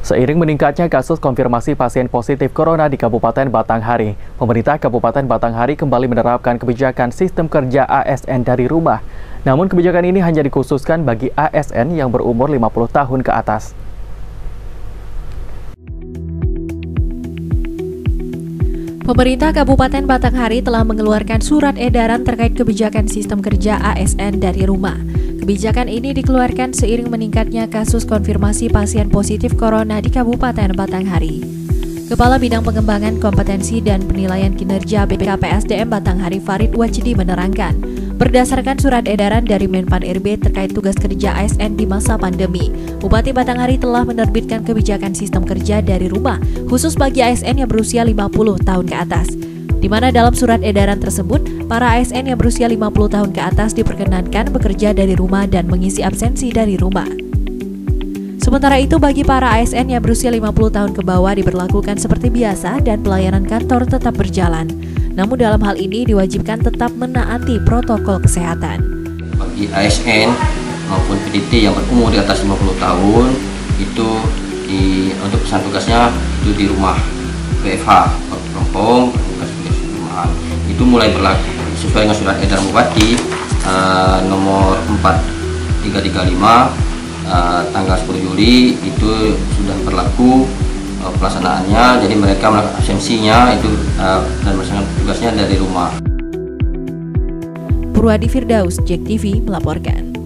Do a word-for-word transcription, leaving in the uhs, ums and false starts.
Seiring meningkatnya kasus konfirmasi pasien positif corona di Kabupaten Batanghari, pemerintah Kabupaten Batanghari kembali menerapkan kebijakan sistem kerja A S N dari rumah. Namun kebijakan ini hanya dikhususkan bagi A S N yang berumur lima puluh tahun ke atas. Pemerintah Kabupaten Batanghari telah mengeluarkan surat edaran terkait kebijakan sistem kerja A S N dari rumah. Kebijakan ini dikeluarkan seiring meningkatnya kasus konfirmasi pasien positif corona di Kabupaten Batanghari. Kepala Bidang Pengembangan Kompetensi dan Penilaian Kinerja B K P S D M Batanghari Farid Wajdi menerangkan, berdasarkan surat edaran dari Menpan R B terkait tugas kerja A S N di masa pandemi, Bupati Batanghari telah menerbitkan kebijakan sistem kerja dari rumah khusus bagi A S N yang berusia lima puluh tahun ke atas. Di mana dalam surat edaran tersebut, para A S N yang berusia lima puluh tahun ke atas diperkenankan bekerja dari rumah dan mengisi absensi dari rumah. Sementara itu bagi para A S N yang berusia lima puluh tahun ke bawah diberlakukan seperti biasa dan pelayanan kantor tetap berjalan. Namun dalam hal ini diwajibkan tetap menaati protokol kesehatan. Bagi A S N maupun P D T yang berumur di atas lima puluh tahun itu di, untuk pesan tugasnya itu di rumah W F H, Rompong, itu mulai berlaku sesuai dengan surat edaran Bupati uh, nomor empat tiga tiga lima uh, tanggal sepuluh Juli itu sudah berlaku uh, pelaksanaannya, jadi mereka melakukan absensinya itu uh, dan melaksanakan tugasnya dari rumah. Purwadi Firdaus, Jack T V melaporkan.